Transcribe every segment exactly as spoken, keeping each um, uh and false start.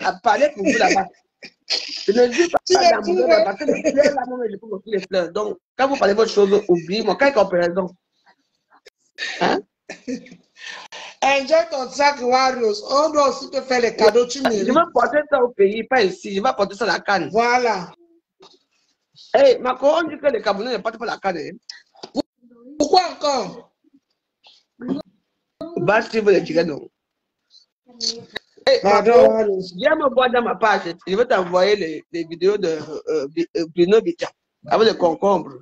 à parler pour vous là-bas. Je ne dis pas dans mon dos parce que les fleurs, là, moi, je peux montrer les fleurs. Donc, quand vous parlez de votre chose, oubliez-moi. Quelle comparaison? Hein? Enjoy ton sac, Warriors. On doit aussi te faire les cadeaux, tu mérites. Je vais porter ça au pays, pas ici. Je vais porter ça à la canne. Voilà. Hey, Marco, on dit que les Camerounais ne portent pas la canne. Hein? Pourquoi encore? Bah, si vous les tirez, non. Hey, Pardon, Marco, viens me voir dans ma page. Je vais t'envoyer les, les vidéos de euh, Bruno Bicha avec les concombres.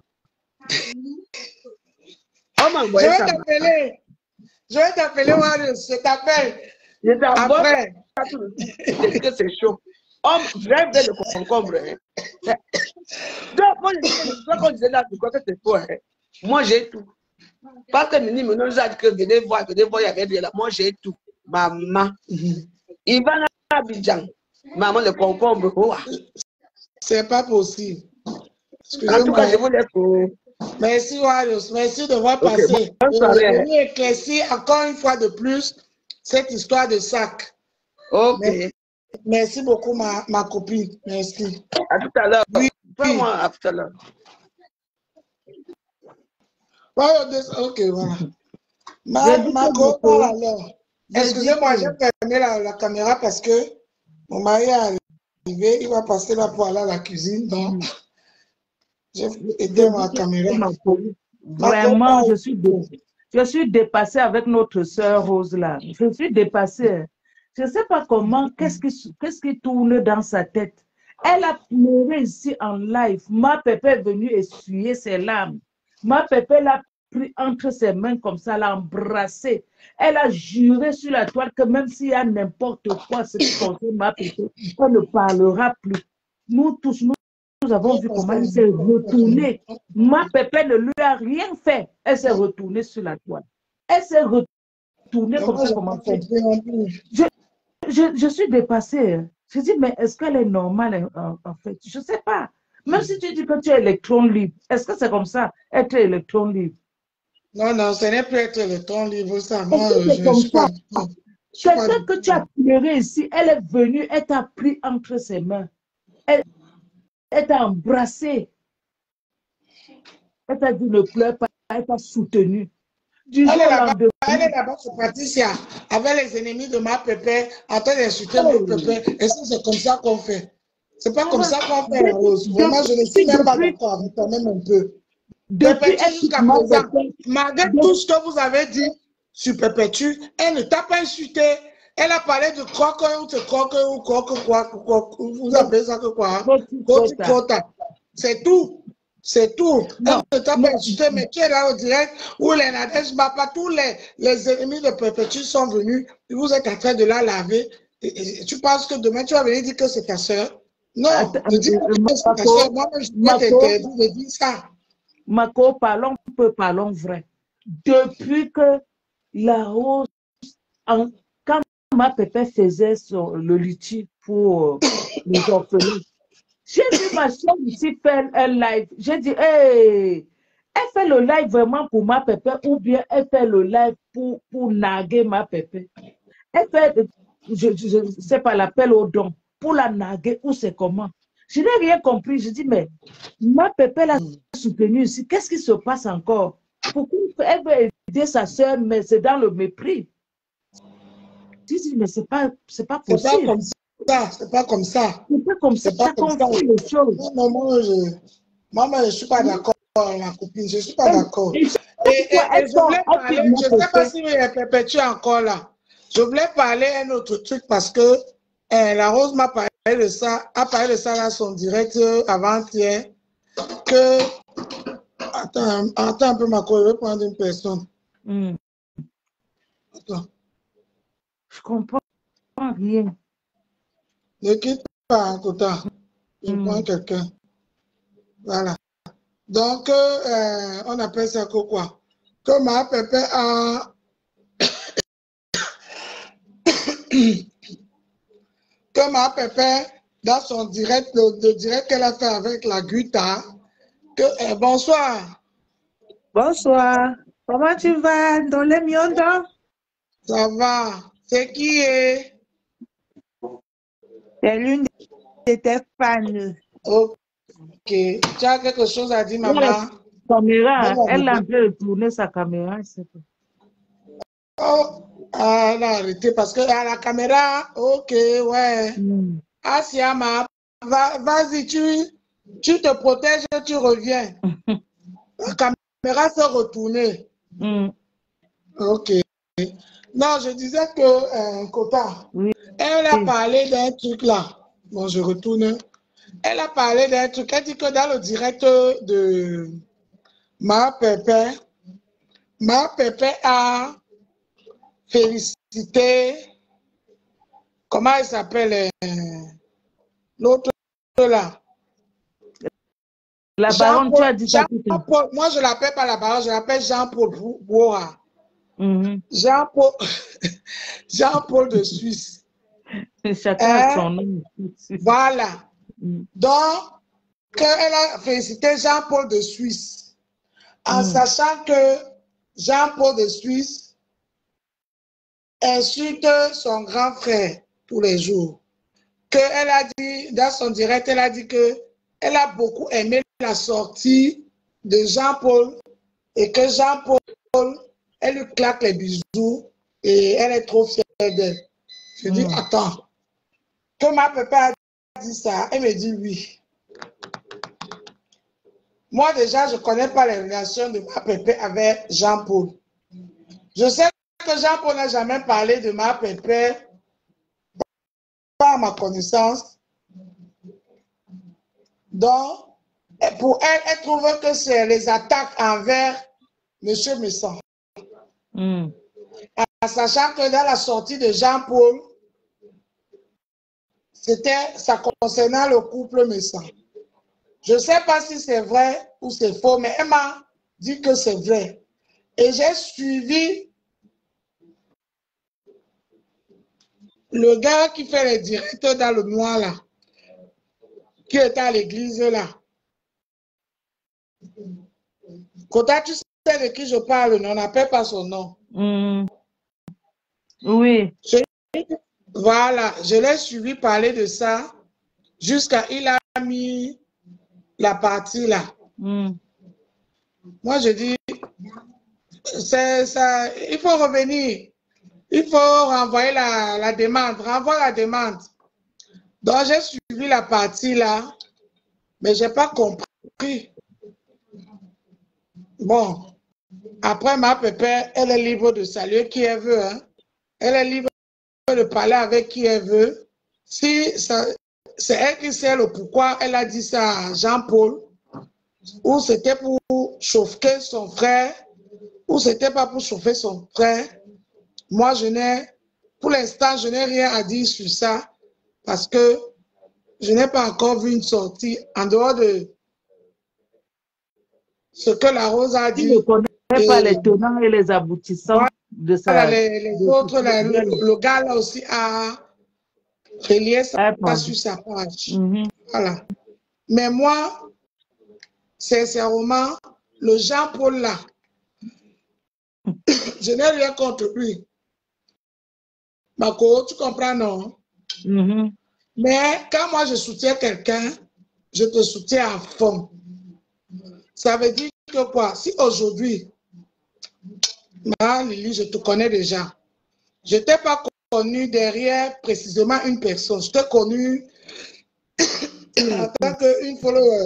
On m'a Je envoyé vais ça. t'appeler. Je vais t'appeler, Warriors. Je t'appelle. Je t'envoie Après. C'est que c'est chaud. On rêve de le concombre. Hein. Donc, moi, je dis, quand je disais là, je crois que c'est faux. Hein. Moi, j'ai tout. Parce que Mini me nous a dit que venez voir, venez voir, il y avait bien là. Moi, j'ai tout. Maman. Il va à Abidjan. Maman, le concombre. Oh. C'est pas possible. En tout cas, je vous laisse pour... Merci, Warriors. Merci de voir okay, passer. Bon, Je vais éclaircir encore une fois de plus cette histoire de sac. Ok. Merci, merci beaucoup, ma, ma copine. Merci. À tout à l'heure. Oui. Moi, à tout à l'heure. Ok, voilà. Ma, ma copine, alors. Excusez-moi, j'ai fermé la, la caméra parce que mon mari est arrivé. Il va passer là pour aller à la cuisine. Donc, j'ai éteint ma caméra. Vraiment, je suis, dé... je suis dépassée avec notre sœur Rose là. Je suis dépassée. Je ne sais pas comment, qu'est-ce qui, qu'est-ce qui tourne dans sa tête. Elle a pleuré ici en live. Ma pépé est venue essuyer ses larmes. Ma pépé l'a pris entre ses mains comme ça, l'a embrassé. Elle a juré sur la toile que même s'il y a n'importe quoi, ce qui concerne ma pépé, on ne parlera plus. Nous tous, nous, nous avons vu comment elle s'est retournée. Ma pépé ne lui a rien fait. Elle s'est retournée sur la toile. Elle s'est retournée comme ça, comment faire. Je, je, je suis dépassée. Je dis, mais est-ce qu'elle est normale en, en fait? Je ne sais pas. Même si tu dis que tu es électron libre, est-ce que c'est comme ça, être électron libre? Non, non, ce n'est plus être électron libre, ça. Moi, je ne suis pas. Quelqu'un que tu as pleuré ici, elle est venue, elle t'a pris entre ses mains. Elle, elle t'a embrassé. Elle t'a dit ne pleure pas, elle t'a soutenu. Du elle, jour est au là-bas, elle est lendemain. là-bas sur Patricia, avec les ennemis de ma pépé, en train d'insulter oh. mon pépé. Et ça, c'est comme ça qu'on fait. C'est pas comme ça qu'on fait, la Rose. Vraiment, je ne suis même pas d'accord avec toi, même un peu. Perpétue jusqu'à présent, malgré tout ce que vous avez dit sur Perpétue, elle ne t'a pas insulté. Elle a parlé de croque ou de croque ou croque quoi. Vous appelez ça que quoi? C'est tout. C'est tout. Elle ne t'a pas insulté, mais tu es là au direct où les Nadège Bapa, tous les, les ennemis de Perpétue sont venus. Et vous êtes en train de la laver. Et, et tu penses que demain tu vas venir dire que c'est ta soeur? Non, ne dis pas que c'est ta soeur. Moi, je vais t'interdire de dire ça. Marco, parlons peu, parlons vrai. Depuis que la Rose, en, quand ma pépé faisait son, le liti pour les orphelins, j'ai vu ma soeur ici faire un live. J'ai dit, hey, elle fait le live vraiment pour ma pépé ou bien elle fait le live pour, pour naguer ma pépé. Elle fait, je ne sais pas, l'appel au don pour la naguer ou c'est comment. Je n'ai rien compris. Je dis, mais ma pépé l'a soutenue ici. Qu'est-ce qui se passe encore? Pourquoi elle veut aider sa soeur, mais c'est dans le mépris? Je dis, mais c'est pas, c'est pas possible. C'est pas comme ça. C'est pas comme ça. C'est pas comme ça qu'on fait les choses. Non, non, moi, je ne suis pas d'accord, ma copine. Je ne suis pas d'accord. Et, et, et je voulais parler, je ne sais pas si Perpétue est encore là. Je voulais parler un autre truc parce que eh, la Rose m'a parlé de ça, a parlé de ça dans son direct avant-hier. Que. Attends, attends un peu, ma co, je vais prendre une personne. Mm. Attends. Je comprends rien. Ne quitte pas, Tota. Je Mm. prends quelqu'un. Voilà. Donc, euh, on appelle ça quoi? Que ma pépé a. que ma pépé, dans son direct, le, le direct qu'elle a fait avec la Guta, que, eh, bonsoir. Bonsoir. Comment tu vas dans les Mionda? Ça va. C'est qui est? C'est l'une de tes fans. Ok. Tu as quelque chose à dire, maman? La caméra, Maman, elle a un peu tourné sa caméra. c'est tout. Oh, ah, elle a arrêté parce que à la caméra, ok, ouais. Mm. Asiama, va, vas-y, tu, tu te protèges, tu reviens. La caméra s'est retournée. Mm. Ok. Non, je disais que, euh, Kota, Oui. elle a parlé d'un truc là. Bon, je retourne. Elle a parlé d'un truc. Elle dit que dans le direct de Ma Pépé, Ma Pépé a félicité, comment elle s'appelle, euh, l'autre là. La baronne, tu as dit ça tout à l'heure. Moi, je ne l'appelle pas la baronne, je l'appelle Jean-Paul Boura. Mhm. Jean-Paul Jean-Paul de Suisse. Chacun Hein? a son nom. Voilà. Mm. Donc, qu'elle a félicité Jean-Paul de Suisse, en Mm. sachant que Jean-Paul de Suisse insulte son grand frère tous les jours. Qu'elle a dit, dans son direct, elle a dit que elle a beaucoup aimé la sortie de Jean-Paul et que Jean-Paul, elle lui claque les bisous et elle est trop fière d'elle. Je dis, Mm. attends, que ma papa a dit ça, elle me dit oui. Moi, déjà, je ne connais pas les relations de ma pépé avec Jean-Paul. Je sais que Jean-Paul n'a jamais parlé de ma pépé, pas à ma connaissance. Donc, pour elle, elle trouve que c'est les attaques envers M. Messan. Mm. En sachant que dans la sortie de Jean-Paul, c'était, ça concernait le couple Messan. Je ne sais pas si c'est vrai ou c'est faux, mais elle m'a dit que c'est vrai. Et j'ai suivi le gars qui fait les directs dans le noir là, qui était à l'église là. Kota, tu sais de qui je parle, non, on n'appelle pas son nom. Mm. Oui. Je, voilà, je l'ai suivi parler de ça jusqu'à il a mis la partie là. Mm. Moi, je dis, c'est ça, il faut revenir. Il faut renvoyer la, la demande, renvoie la demande. Donc, j'ai suivi la partie là, mais je n'ai pas compris. Bon, après, ma pépère, elle est libre de saluer qui elle veut. Hein. Elle est libre de parler avec qui elle veut. Si c'est elle qui sait le pourquoi elle a dit ça à Jean-Paul, ou c'était pour chauffer son frère, ou c'était pas pour chauffer son frère. Moi, je n'ai, pour l'instant, je n'ai rien à dire sur ça parce que je n'ai pas encore vu une sortie en dehors de ce que la Rose a dit. Tu ne connais pas les tenants et les aboutissants voilà, de ça. Les, les de autres, de, là, de, le, le gars là aussi a relié ça ah, sur sa page. mm-hmm. Voilà. Mais moi, sincèrement, le Jean-Paul là, je n'ai rien contre lui. Marco, tu comprends, non? Mm-hmm. Mais quand moi je soutiens quelqu'un, je te soutiens à fond. Ça veut dire que quoi? Si aujourd'hui, Lily, je te connais déjà. Je ne t'ai pas connu derrière précisément une personne. Je t'ai connu en tant qu'une follower.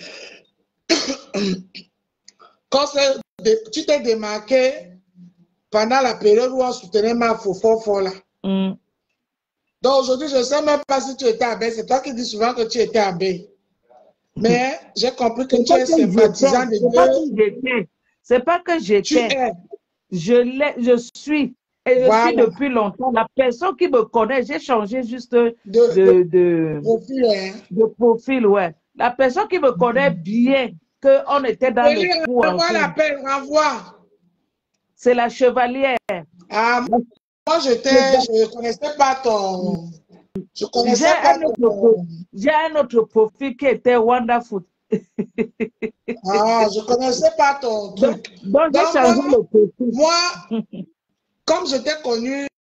Quand tu t'es démarqué pendant la période où on soutenait ma faux là. Mm. Donc aujourd'hui, je ne sais même pas si tu étais à Baie. C'est toi qui dis souvent que tu étais à Baie. Mais j'ai compris que tu es sympathisant de Dieu. C'est pas que j'étais. Je, je suis. Et je voilà. suis depuis longtemps. La personne qui me connaît, j'ai changé juste de, de, de, de profil. Hein. De profil, ouais. La personne qui me connaît bien, qu'on était dans oui, le coup. Renvoie l'appel, renvoie. C'est la chevalière. Ah, moi, je ne connaissais pas ton... Je connaissais pas ton... J'ai un autre profil qui était wonderful. Ah, je ne connaissais pas ton truc. Donc, donc j'ai changé moi, le profil. Moi, comme je t'ai connu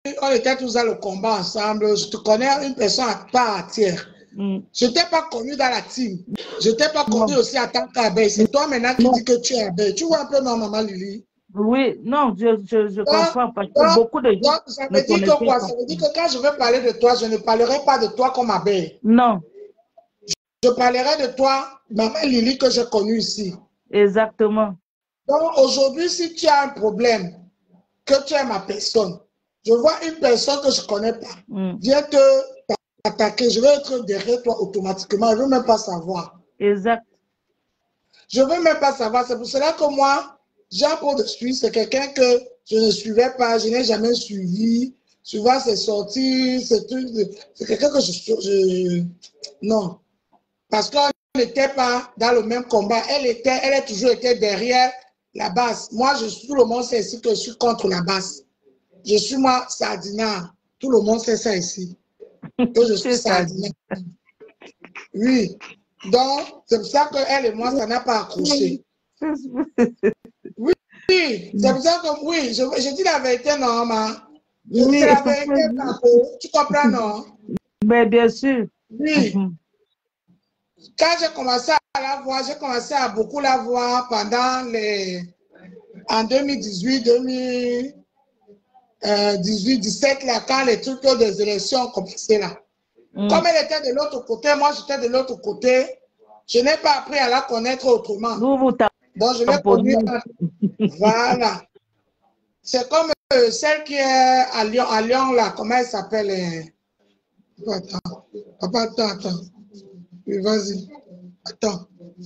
on était tous dans le combat ensemble. Je te connais une personne à part entière. Mm. Je ne t'ai pas connu dans la team. Je ne t'ai pas connu aussi en tant qu'abeille. C'est toi maintenant qui Non. dis que tu es abeille. Tu vois un peu non, maman Lily? Oui, non, je, je, je Donc, comprends parce que donc, beaucoup de gens donc, ça ne veut dire que connaissaient quoi? pas. Ça veut dire que quand je vais parler de toi, je ne parlerai pas de toi comme abeille. Non, Je parlerai de toi, maman Lily, que j'ai connue ici. exactement. Donc, aujourd'hui, si tu as un problème, que tu es ma personne, je vois une personne que je ne connais pas, Mm. viens te attaquer, je vais être derrière toi automatiquement, je ne veux même pas savoir. Exact. Je ne veux même pas savoir. C'est pour cela que moi, Jean-Paul de Suisse, c'est quelqu'un que je ne suivais pas, je n'ai jamais suivi. Souvent, c'est sorti, c'est quelqu'un que je, je... Non. Parce qu'on n'était pas dans le même combat. Elle, était, elle a toujours été derrière la base. Moi, je suis, tout le monde sait ici que je suis contre la base. Je suis moi, Sardina. Tout le monde sait ça ici. Que je suis Sardina. Oui. Donc, c'est pour ça qu'elle et moi, ça n'a pas accroché. Oui, oui. C'est pour ça que, oui, je, je dis la vérité, non, maman. Je Oui. dis la vérité, tu comprends, non? Mais bien sûr. Oui. Quand j'ai commencé à la voir, j'ai commencé à beaucoup la voir pendant les... En deux mille dix-huit, deux mille dix-huit, dix-sept, là, quand les trucs des élections ont commencé là. Mm. Comme elle était de l'autre côté, moi j'étais de l'autre côté, je n'ai pas appris à la connaître autrement. Vous, vous Donc je l'ai connue. Voilà. C'est comme euh, celle qui est à Lyon, à Lyon là, comment elle s'appelle? Euh... Attends, papa, attends, attends. Oui, vas-y. Attends.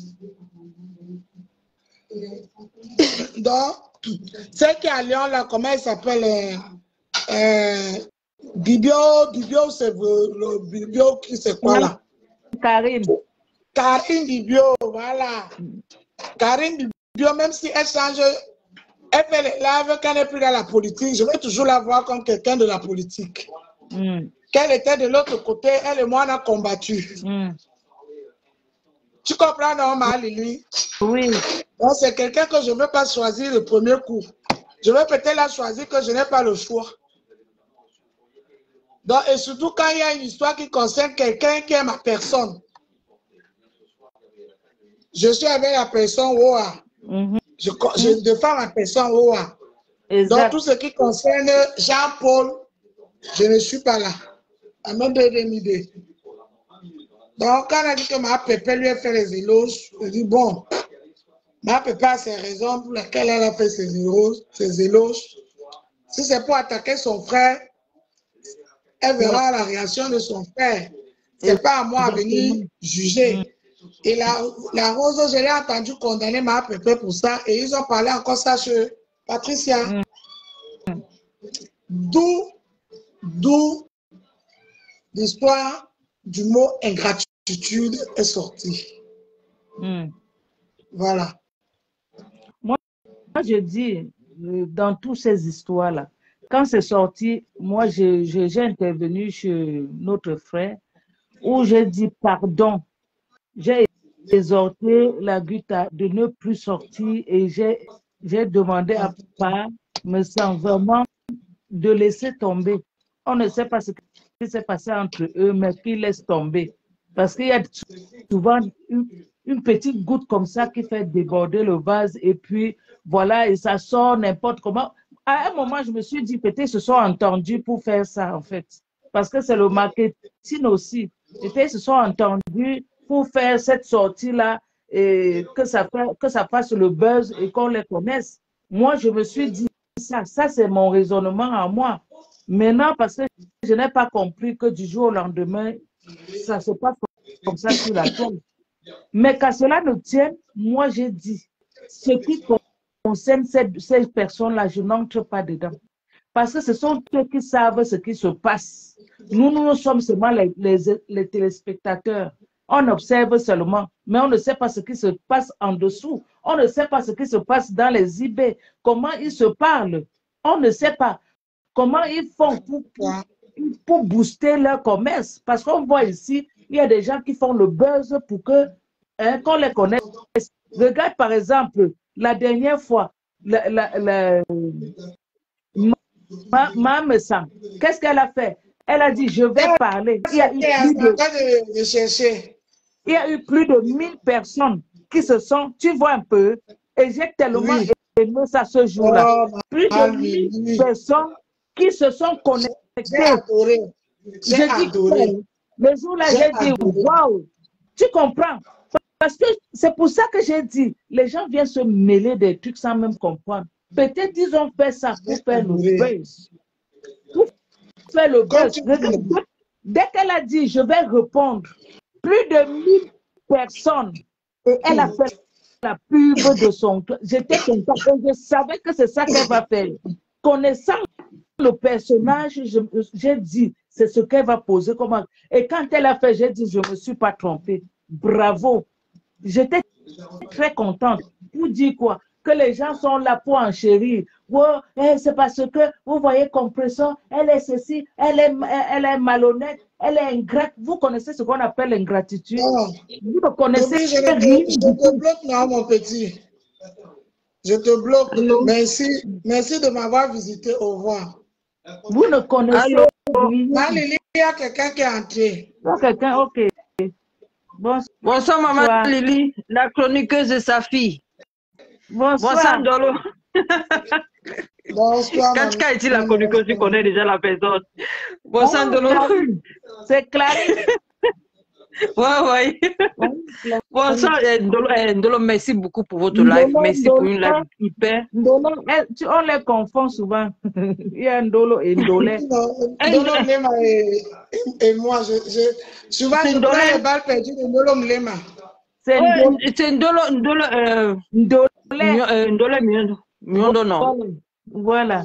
Donc, celle qui est à Lyon là, comment elle s'appelle? Euh... Euh... Bibio, Bibio, c'est le Bibio qui c'est quoi là? Karine. Karine Bibio, voilà. Karine Bibio, même si elle change, elle fait les lives quand elle n'est plus dans la politique, je vais toujours la voir comme quelqu'un de la politique. Mm. Qu'elle était de l'autre côté, elle et moi on a combattu. Mm. Tu comprends, non, ma Lily? Oui. Donc c'est quelqu'un que je ne veux pas choisir le premier coup. Je vais peut-être la choisir que je n'ai pas le choix. Donc, et surtout quand il y a une histoire qui concerne quelqu'un qui est ma personne. Je suis avec la personne Oa. Mm-hmm. Je, je défends ma personne Oa. Donc, tout ce qui concerne Jean-Paul, je ne suis pas là. À me donner une idée. Donc, quand on a dit que ma pépé lui a fait les éloges, je dis bon, ma pépé a ses raisons pour lesquelles elle a fait ses éloges. Ses éloges. Si c'est pour attaquer son frère, elle verra la réaction de son frère. Ce n'est pas à moi à venir juger. Et la, la Rose, je l'ai entendu condamner ma pépé pour ça. Et ils ont parlé encore ça chez Patricia. Mm. D'où, d'où l'histoire du mot ingratitude est sortie. Mm. Voilà. Moi, moi, je dis, dans toutes ces histoires-là, quand c'est sorti, moi, j'ai intervenu chez notre frère où j'ai dit pardon. J'ai exhorté la Guta de ne plus sortir et j'ai demandé à papa, me sent vraiment de laisser tomber. On ne sait pas ce qui s'est passé entre eux, mais qu'ils laissent tomber. Parce qu'il y a souvent une, une petite goutte comme ça qui fait déborder le vase et puis voilà, et ça sort n'importe comment. À un moment, je me suis dit, peut-être se sont entendus pour faire ça, en fait. Parce que c'est le marketing aussi. Peut-être se sont entendus pour faire cette sortie-là et que ça, que ça fasse le buzz et qu'on les connaisse. Moi, je me suis dit ça. Ça, c'est mon raisonnement à moi. Maintenant, parce que je n'ai pas compris que du jour au lendemain, ça se passe comme ça sur la toile. Mais qu'à cela ne tienne, moi, j'ai dit, ce qui concerne ces, ces personnes-là, je n'entre pas dedans. Parce que ce sont eux qui savent ce qui se passe. Nous, nous sommes seulement les, les, les téléspectateurs. On observe seulement, mais on ne sait pas ce qui se passe en dessous. On ne sait pas ce qui se passe dans les I B, comment ils se parlent. On ne sait pas comment ils font pour, pour, pour booster leur commerce. Parce qu'on voit ici, il y a des gens qui font le buzz pour que hein, qu'on les connaisse. Regarde par exemple, la dernière fois, la, la, la, ma, ma me sent. Qu'est-ce qu'elle a fait? Elle a dit, je vais parler. Il y a eu plus de, de, de chercher. il y a eu plus de mille personnes qui se sont, tu vois un peu, et j'ai tellement Oui. aimé ça ce jour-là. Oh, Plus ma de mille vie. personnes qui se sont J'ai connectées. adoré. J'ai J'ai dit, adoré. le jour-là, J'ai j'ai dit, adoré. waouh, tu comprends? Parce que c'est pour ça que j'ai dit, les gens viennent se mêler des trucs sans même comprendre. Peut-être ils ont fait ça pour J'ai faire le adoré. buzz. Pour faire le Comme buzz. tu Regarde, dis. dès qu'elle a dit, je vais répondre, plus de mille personnes, et elle a fait la pub de son... J'étais contente et je savais que c'est ça qu'elle va faire. Connaissant le personnage, j'ai dit, c'est ce qu'elle va poser comme acte. Et quand elle a fait, j'ai dit, je ne me suis pas trompée. Bravo. J'étais très contente. Pour dire quoi? Que les gens sont là pour enchérir. Oh, eh, c'est parce que, vous voyez, Compression, elle est ceci, elle est, elle est malhonnête, elle est ingrate. Vous connaissez ce qu'on appelle l'ingratitude? Non. Vous ne connaissez Oublie, je rien te, je du te tout. bloque, non, mon petit. Je te bloque. Allô? Merci. Merci de m'avoir visité. Au revoir. Vous ne connaissez Allô? rien. Ma Lily, il y a quelqu'un qui est entré. Oh, quelqu'un, ok. Bonsoir. Bonsoir, maman Lily, la chroniqueuse de sa fille. Bonsoir. Bonsoir, Ndolo. Bonsoir. Quand tu as été la chroniqueuse, tu connais déjà la personne. Bonsoir, Oh, Ndolo. Clarisse. C'est Clarisse. Ouais, ouais. Bonsoir, eh, Ndolo, eh, Ndolo, merci beaucoup pour votre Ndolo, live. Merci Ndolo. pour une live hyper. Ndolo, elle, tu- on les confond souvent. Il y a Ndolo et Ndolé. Ndolo Mlema et, et moi, je, je, souvent C'est je Ndolé. prends les balles perdues de Ndolo Mlema. C'est Ouais, Ndolo. c'est Ndolo, Ndolo, euh, Ndolé. Mio- euh, Ndolo, Mio- Miondo, non. Voilà.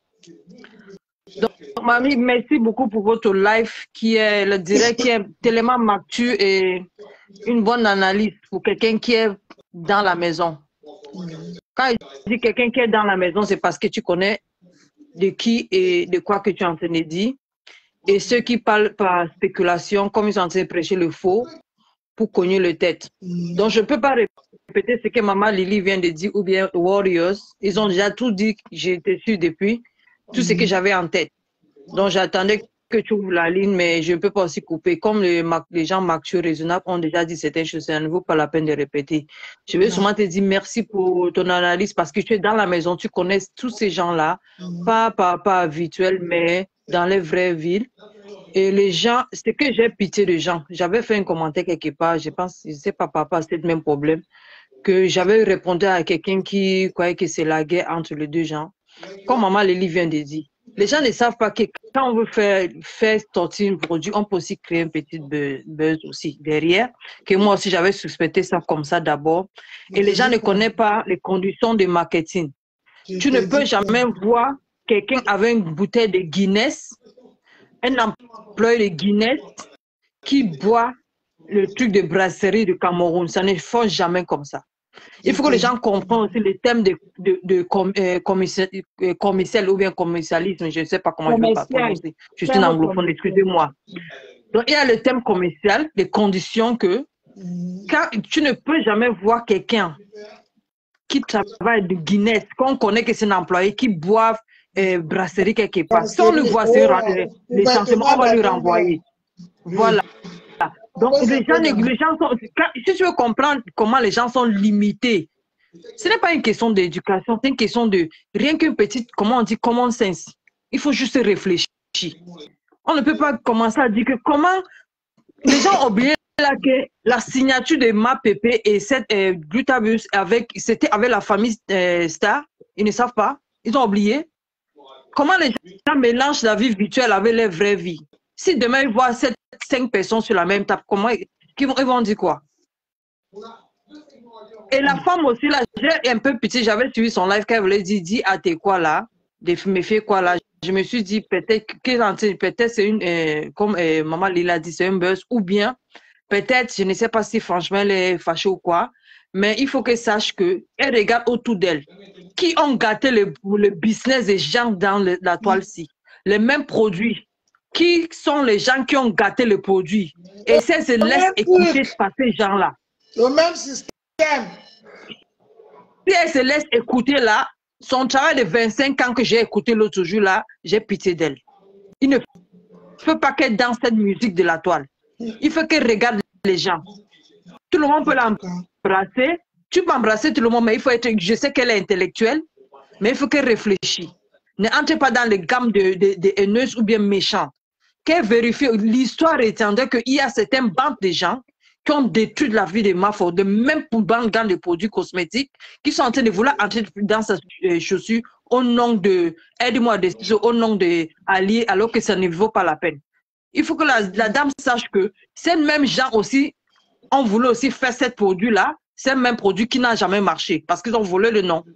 Donc, mamie, merci beaucoup pour votre live qui est le direct, qui est tellement mature et une bonne analyse pour quelqu'un qui est dans la maison. Quand je dis quelqu'un qui est dans la maison, c'est parce que tu connais de qui et de quoi que tu es en train de dire. Et ceux qui parlent par spéculation, comme ils sont en train de prêcher le faux pour cogner le tête. Donc, je ne peux pas répéter ce que maman Lily vient de dire ou bien Warriors. Ils ont déjà tout dit, j'étais sûre depuis, tout ce que j'avais en tête. Donc, j'attendais que tu ouvres la ligne, mais je ne peux pas aussi couper. Comme les, les gens matures raisonnables ont déjà dit certaines choses, ça ne vaut pas la peine de répéter. Je vais seulement te dire merci pour ton analyse parce que tu es dans la maison, tu connais tous ces gens-là, pas, pas, pas habituels, mais dans les vraies villes. Et les gens, c'est que j'ai pitié des gens. J'avais fait un commentaire quelque part, je pense, je ne sais pas, papa, c'était le même problème, que j'avais répondu à quelqu'un qui croyait que c'est la guerre entre les deux gens. Comme maman Lily vient de dire, les gens ne savent pas que quand on veut faire, faire sortir un produit, on peut aussi créer un petit buzz aussi derrière, que moi aussi j'avais suspecté ça comme ça d'abord. Et les gens ne connaissent pas les conditions de marketing. Tu ne peux jamais voir quelqu'un avec une bouteille de Guinness, un employé de Guinness qui boit le truc de brasserie du Cameroun. Ça ne fait jamais comme ça. Il faut que les gens comprennent aussi le thème de, de, de com, euh, commercial, euh, commercial ou bien commercialisme. Je ne sais pas comment je vais pas prononcer. Je suis une anglophone, excusez-moi. Donc, il y a le thème commercial, les conditions que quand tu ne peux jamais voir quelqu'un qui travaille de Guinness, qu'on connaît que c'est un employé qui boit euh, brasserie quelque part. Si on le voit sur euh, les changements, on va lui renvoyer. Voilà. Donc, les gens, les gens sont, quand, si tu veux comprendre comment les gens sont limités, ce n'est pas une question d'éducation, c'est une question de rien qu'une petite, comment on dit, common sense. Il faut juste réfléchir. On ne peut pas commencer à dire que comment les gens ont oublié là que la signature de Ma Pépé et cette euh, Glutabus avec, c'était avec la famille euh, Star. Ils ne savent pas. Ils ont oublié. Comment les gens mélangent la vie virtuelle avec leur vraie vie. Si demain ils voient sept, cinq personnes sur la même table, comment ils vont, ils vont dire quoi? Et la femme aussi, là, j'ai un peu petit, j'avais suivi son live quand elle voulait dire, dis à tes quoi là, de me faire quoi là. Je me suis dit, peut-être que peut-être c'est une, euh, comme euh, maman Lila dit, c'est un buzz, ou bien, peut-être, je ne sais pas si franchement elle est fâchée ou quoi, mais il faut qu'elle sache qu'elle regarde autour d'elle. Qui ont gâté le, le business des gens dans le, la toile-ci? Les mêmes produits. Qui sont les gens qui ont gâté le produit? Et si elle se laisse écouter par ces gens-là. Le même système. Si elle se laisse écouter là, Son travail de vingt-cinq ans que j'ai écouté l'autre jour là, j'ai pitié d'elle. Il ne faut pas qu'elle danse cette musique de la toile. Il faut qu'elle regarde les gens. Tout le monde peut l'embrasser. Tu peux embrasser tout le monde, mais il faut être... Je sais qu'elle est intellectuelle, mais il faut qu'elle réfléchisse. N'entre pas dans les gammes de, de, de haineuses ou bien méchantes. Qu'elle vérifie. L'histoire étendue qu'il y a certaines bandes de gens qui ont détruit la vie des mafos, de même pour bandes de produits cosmétiques, qui sont en train de vouloir entrer dans sa chaussure au nom de, aide-moi, au nom de alliés, alors que ça ne vaut pas la peine. Il faut que la, la dame sache que ces mêmes gens aussi ont voulu aussi faire ce produit-là, c'est même produit qui n'a jamais marché, parce qu'ils ont volé le nom.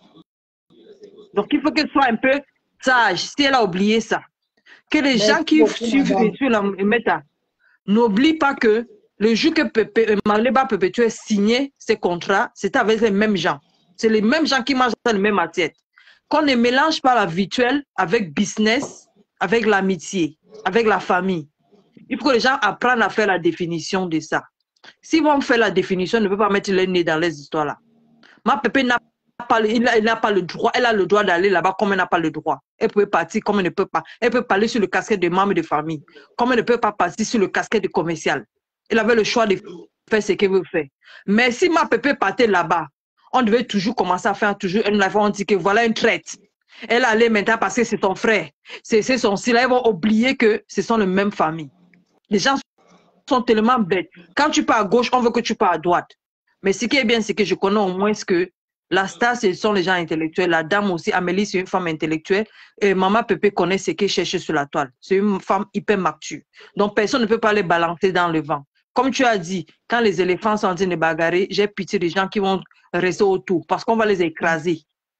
Donc il faut qu'elle soit un peu sage, si elle a oublié ça. Que les gens qui suivent et suivent la méta n'oublient pas que le jour que Maleba Perpétuel signé ces contrats, c'est avec les mêmes gens. C'est les mêmes gens qui mangent dans la même assiette. Qu'on ne mélange pas la virtuelle avec business, avec l'amitié, avec la famille. Il faut que les gens apprennent à faire la définition de ça. S'ils vont faire la définition, ne peut pas mettre le nez dans les histoires-là. Ma Pépé n'a pas, n'a pas le droit, elle a le droit d'aller là-bas comme elle n'a pas le droit. Elle peut partir comme elle ne peut pas. Elle peut parler sur le casquette de membres de famille, comme elle ne peut pas partir sur le casquette de commercial. Elle avait le choix de faire ce qu'elle veut faire. Mais si ma Pépé partait là-bas, on devait toujours commencer à faire toujours une live, on dit que voilà une traite. Elle allait maintenant parce que c'est son frère, c'est son style. Ils vont oublier que ce sont les mêmes familles. Les gens sont tellement bêtes. Quand tu pars à gauche, on veut que tu pars à droite. Mais ce qui est bien, c'est que je connais au moins ce que la star, ce sont les gens intellectuels. La dame aussi, Amélie, c'est une femme intellectuelle. Et Maman Pépé connaît ce qu'elle cherche sur la toile. C'est une femme hyper mature. Donc, personne ne peut pas les balancer dans le vent. Comme tu as dit, quand les éléphants sont en train de bagarrer, j'ai pitié des gens qui vont rester autour parce qu'on va les écraser.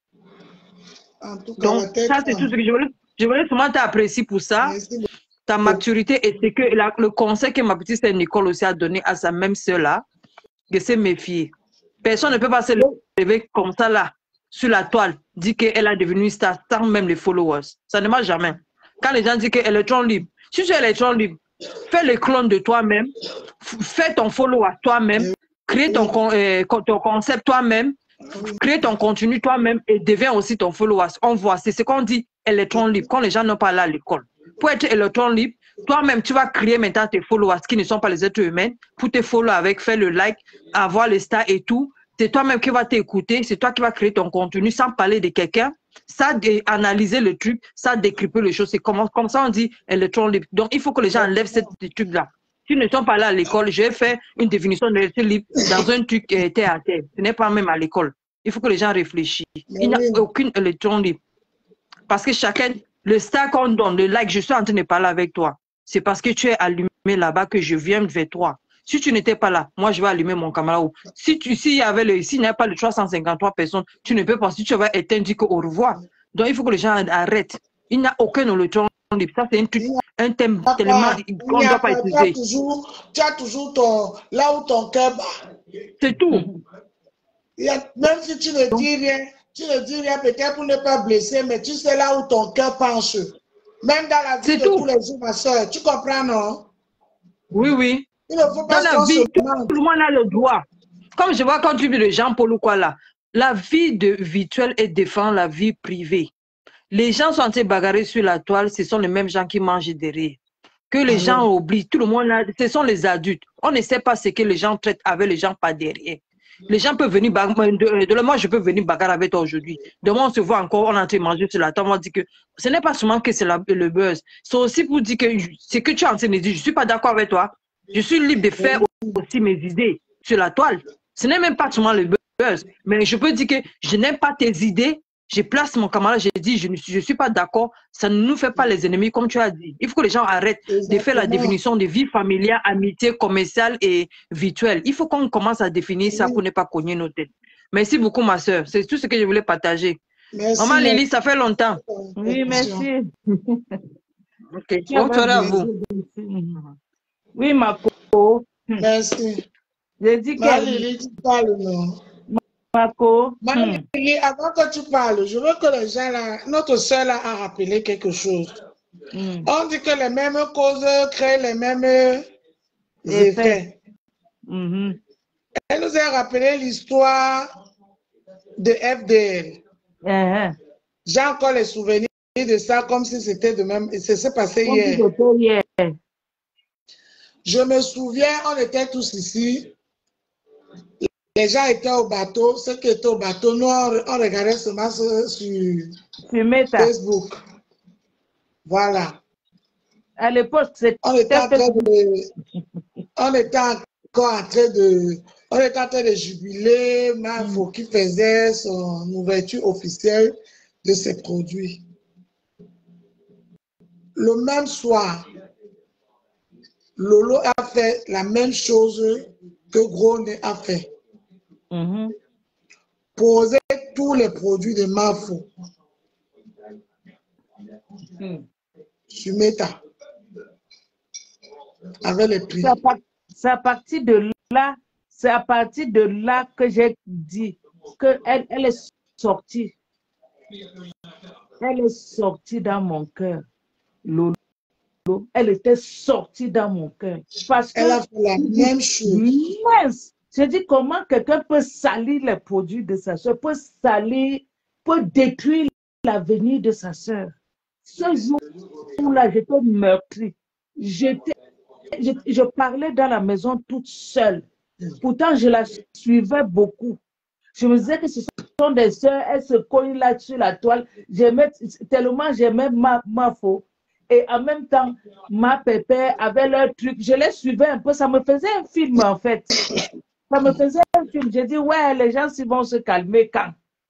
En tout cas, Donc, ça, c'est tout ce que je voulais. Je voulais seulement t'apprécier pour ça. Merci. Ta maturité et c'est que la, le conseil que ma petite sœur Nicole aussi a donné à sa même sœur-là, de se méfier. Personne ne peut pas se lever comme ça là, sur la toile, dire qu'elle a devenu star sans même les followers. Ça ne marche jamais. Quand les gens disent qu'elle est électron libre, si tu es électron libre, fais le clone de toi-même, fais ton follow à toi-même, crée ton, euh, ton concept toi-même, crée ton contenu toi-même et deviens aussi ton follower. On voit, c'est ce qu'on dit électron libre, quand les gens n'ont pas là à l'école. Pour être électron libre, toi-même, tu vas créer maintenant tes followers qui ne sont pas les êtres humains pour te follow avec, faire le like, avoir les stars et tout. C'est toi-même qui vas t'écouter, c'est toi qui vas créer ton contenu sans parler de quelqu'un, ça analyser le truc, ça décrypter les choses. C'est comme, comme ça on dit électron libre. Donc, il faut que les gens enlèvent cette truc-là. S'ils ne sont pas là à l'école, je vais faire une définition de l'électron libre dans un truc euh, terre à terre. Ce n'est pas même à l'école. Il faut que les gens réfléchissent. Il n'y a aucune électron libre. Parce que chacun, le star qu'on donne, le like, je suis en train de parler avec toi. C'est parce que tu es allumé là-bas que je viens vers toi. Si tu n'étais pas là, moi je vais allumer mon camarade. Si tu, s'il y avait le, s'il n'y a pas de trois cent cinquante-trois personnes, tu ne peux pas, si tu vas éteindre, dis au revoir. Donc il faut que les gens arrêtent. Il n'y a aucun électron libre. Ça c'est un truc, un thème Papa, tellement qu'on ne doit pas tu utiliser. as toujours, tu as toujours ton, là où ton cœur bat. C'est tout. Il y a, même si tu ne dis rien, tu ne dis rien peut-être pour ne pas blesser, mais tu sais là où ton cœur penche. Même dans la vie de tout. tous les jours, ma soeur. Tu comprends, non? Oui, oui. Il ne faut pas dans la vie, tout, tout le monde a le droit. Comme je vois quand tu vis de Jean-Paul ou quoi là, la vie de virtuelle est défend la vie privée. Les gens sont en train de bagarrer sur la toile, ce sont les mêmes gens qui mangent derrière. Que les ah gens oui. oublient, tout le monde, a, ce sont les adultes. On ne sait pas ce que les gens traitent avec les gens pas derrière. Les gens peuvent venir bagarrer, de, de, moi je peux venir bagarrer avec toi aujourd'hui. Demain on se voit encore, on est en train de manger sur la table, on dit que ce n'est pas seulement que c'est le buzz. C'est aussi pour dire que ce que tu es en train de dire, je ne suis pas d'accord avec toi. Je suis libre de faire aussi mes idées sur la toile. Ce n'est même pas seulement le buzz, mais je peux dire que je n'aime pas tes idées. Je place mon camarade, j'ai dit, je ne suis, je suis pas d'accord. Ça ne nous fait pas les ennemis, comme tu as dit. Il faut que les gens arrêtent Exactement. de faire la définition de vie familiale, amitié, commerciale et virtuelle. Il faut qu'on commence à définir oui. ça pour ne pas cogner nos têtes. Merci beaucoup, ma soeur. C'est tout ce que je voulais partager. Merci, Maman Lily, merci. Ça fait longtemps. Oui, merci. Ok, bonsoir à vous. Oui, ma peau. Merci. J'ai dit que... Lily, tu parles, non? Marco. Maman, hmm. avant que tu parles, je veux que les gens là, notre soeur là a rappelé quelque chose. Hmm. On dit que les mêmes causes créent les mêmes effets. effets. Mm-hmm. Elle nous a rappelé l'histoire de F D L. Uh-huh. J'ai encore les souvenirs de ça comme si c'était de même. Et ça s'est passé Comme hier. si c'était hier. Je me souviens, on était tous ici. Les gens étaient au bateau. Ceux qui étaient au bateau, nous, on, on regardait seulement sur, sur Facebook. Voilà. À l'époque, c'était... On était en train de... on était encore en train de... On était en train de jubiler Mafo qui faisait son ouverture officielle de ses produits. Le même soir, Lolo a fait la même chose que Grone a fait. Mm-hmm. Poser tous les produits de Mafo mm. sur Meta avec les prix. C'est à partir de là, c'est à partir de là que j'ai dit qu'elle elle est sortie. Elle est sortie dans mon cœur. Lolo, elle était sortie dans mon cœur. Parce que elle a fait la même chose. Mince. Je dis comment quelqu'un peut salir les produits de sa soeur, peut salir, peut détruire l'avenir de sa soeur. Ce jour-là, j'étais meurtrie. J'étais, je, je parlais dans la maison toute seule. Pourtant, je la suivais beaucoup. Je me disais que ce sont des soeurs, elles se cognent là sur la toile. J'aimais, tellement j'aimais ma, ma faux. Et en même temps, ma pépé avait leur truc. Je les suivais un peu. Ça me faisait un film, en fait. Ça me faisait un film. J'ai dit, ouais, les gens ils vont se calmer quand?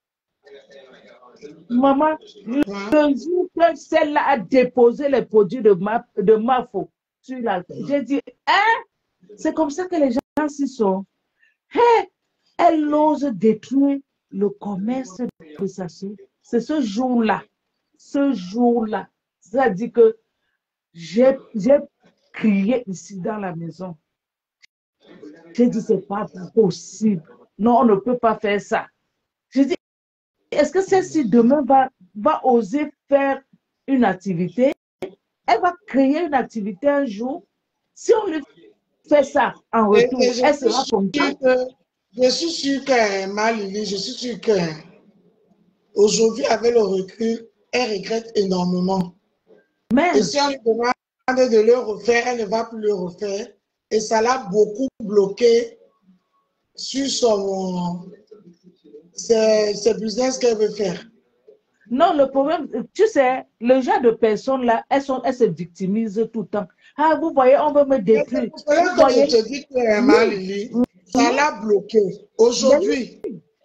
Maman, le jour que celle-là a déposé les produits de ma, de ma faux sur la... J'ai dit, hein? C'est comme ça que les gens s'y sont. Hey, elle ose détruire le commerce de sa soeur. C'est ce jour-là. Ce jour-là. C'est-à-dire que j'ai crié ici dans la maison. J'ai dit, c'est pas possible. Non, on ne peut pas faire ça. J'ai dit, est-ce que celle-ci demain va, va oser faire une activité? Elle va créer une activité un jour. Si on lui fait ça en retour, et, et elle sera contente. Je suis sûre que, Malili, je suis sûre que aujourd'hui, avec le recul, elle regrette énormément. Mais, et si on lui demande de le refaire, elle ne va plus le refaire. Et ça l'a beaucoup bloqué sur son ses, ses business qu'elle veut faire. Non, le problème, tu sais, le genre de personnes-là, elles, sont, elles se victimisent tout le temps. Ah, vous voyez, on veut me détruire. C'est pour ça que voyez? Je te dis que, Malili, oui. Ça l'a bloqué. Aujourd'hui,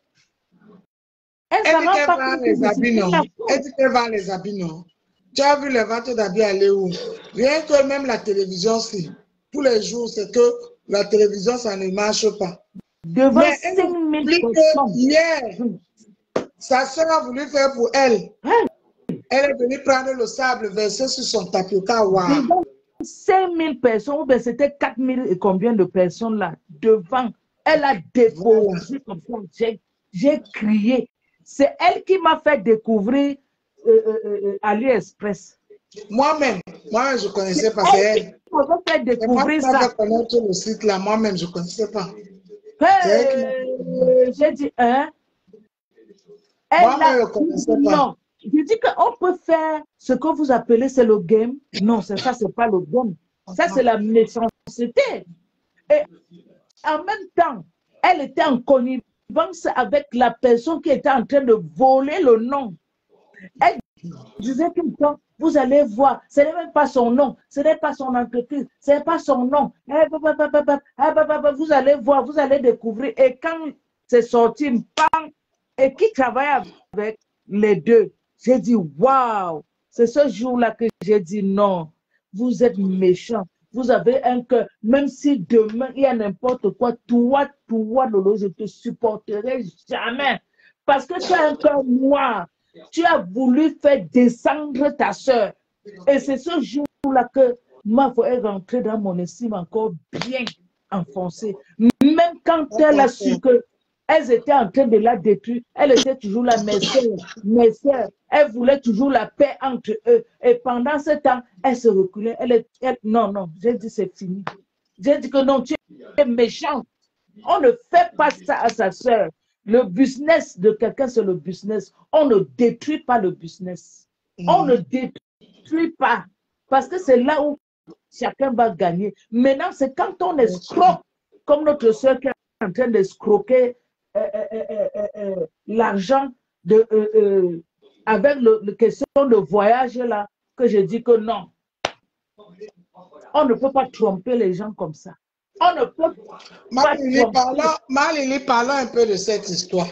elle, elle dit qu'elle vend les habits, non? Elle dit qu'elle vend les habits, non? Tu as vu les ventes d'habits aller où? Rien que même la télévision, si. Tous les jours, c'est que la télévision, ça ne marche pas. Devant cinq mille personnes. Hier, sa soeur a voulu faire pour elle. Hein? Elle est venue prendre le sable, verser sur son tapioca. Wow. cinq mille personnes, ou bien c'était quatre mille et combien de personnes là, devant. Elle a déposé comme ça. J'ai crié. C'est elle qui m'a fait découvrir euh, euh, euh, AliExpress. Moi-même, moi je ne connaissais pas. C'est elle. Fait découvrir moi, ça. Connaître le site là, moi-même je ne connaissais pas. Hey, j'ai dit, hein? Elle moi, a... je ne connaissais pas. Non, je dis qu'on peut faire ce que vous appelez, c'est le game. Non, c'est ça, c'est pas le game. Ça, c'est la méchanceté. Et en même temps, elle était en connivence avec la personne qui était en train de voler le nom. Elle disait tout le temps, vous allez voir, ce n'est même pas son nom, ce n'est pas son entreprise, ce n'est pas son nom. Vous allez voir, vous allez découvrir. Et quand c'est sorti, bam, et qui travaille avec les deux, j'ai dit, waouh, c'est ce jour-là que j'ai dit, non, vous êtes méchants. Vous avez un cœur, même si demain il y a n'importe quoi, toi, toi, Lolo, je ne te supporterai jamais. Parce que tu as un cœur noir. Tu as voulu faire descendre ta soeur. Et c'est ce jour-là que ma foi est rentrée dans mon estime encore bien enfoncée. Même quand elle a su qu'elles étaient en train de la détruire, elle était toujours là, mes soeurs, mes soeurs. Elle voulait toujours la paix entre eux. Et pendant ce temps, elle se reculait. Elle est, elle, non, non, j'ai dit c'est fini. J'ai dit que non, tu es méchant. On ne fait pas ça à sa soeur. Le business de quelqu'un, c'est le business. On ne détruit pas le business. Mm. On ne détruit pas. Parce que c'est là où chacun va gagner. Maintenant, c'est quand on escroque, comme notre soeur qui est en train d'escroquer euh, euh, euh, euh, euh, l'argent de, euh, euh, avec le, le question de voyage là, que je dis que non. On ne peut pas tromper les gens comme ça. On ne peut pas Marie-Lily, tromper. parlons, Marie-Lily, parlons un peu de cette histoire.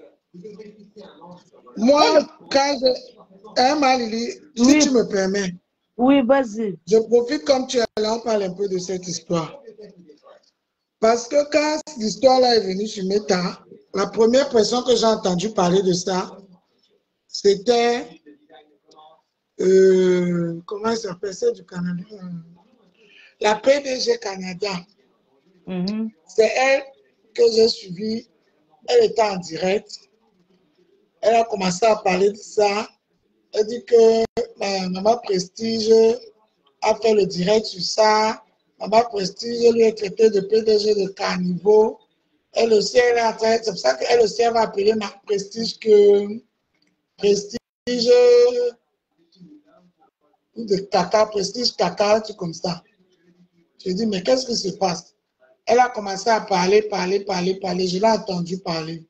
Moi, quand je... Hein, Marie-Lily, si Oui. tu me permets, Oui, vas-y. je profite comme tu es là, on parle un peu de cette histoire. Parce que quand cette histoire-là est venue sur Meta, la première personne que j'ai entendu parler de ça, c'était... Euh, comment elle s'appelle, c'est du Canada? La P D G Canada. Mhm. C'est elle que j'ai suivie. Elle était en direct. Elle a commencé à parler de ça. Elle dit que euh, Maman Prestige a fait le direct sur ça. Maman Prestige lui a traité de P D G de carnivore. Elle aussi, elle est en train, c'est pour ça qu'elle aussi, elle va appeler Maman Prestige que Prestige de caca, Prestige caca, un truc comme ça. Je dis, mais qu'est-ce qui se passe? Elle a commencé à parler, parler, parler, parler. Je l'ai entendu parler.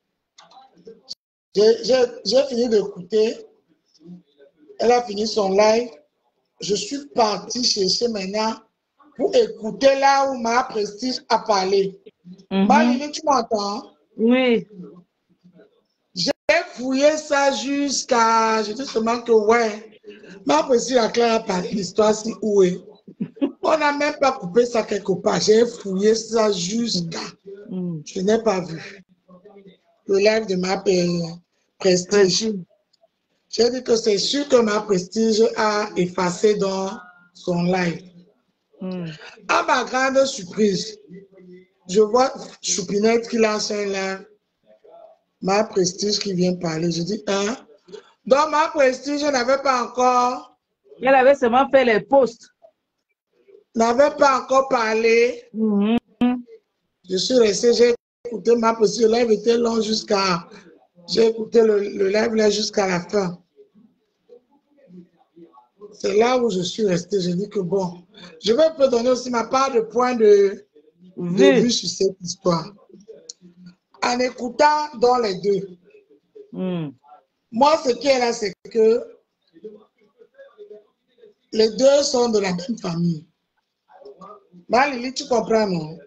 J'ai fini d'écouter. Elle a fini son live. Je suis partie chercher maintenant pour écouter là où ma Prestige a parlé. Mhm. Marie-Lily, tu m'entends? Oui. J'ai fouillé ça jusqu'à... Je dis seulement que ouais. Ma Prestige a clair à parler de l'histoire si où est. On n'a même pas coupé ça quelque part. J'ai fouillé ça jusqu'à... Mm. Je n'ai pas vu le live de ma Prestige. Prestige. J'ai dit que c'est sûr que ma Prestige a effacé dans son live. Mm. À ma grande surprise, je vois Choupinette qui lance un live. Ma Prestige qui vient parler. Je dis, hein? Donc ma Prestige n'avait pas encore... Elle avait seulement fait les posts. N'avait pas encore parlé. Mm. Je suis resté, j'ai écouté ma Prestige. Le live était long jusqu'à... J'ai écouté le, le live là jusqu'à la fin. C'est là où je suis resté. J'ai dit que bon, je vais peut donner aussi ma part de point de, de vue sur cette histoire. En écoutant dans les deux, Mm. moi, ce qui est là, c'est que les deux sont de la même famille. Marie-Lily, tu comprends, non?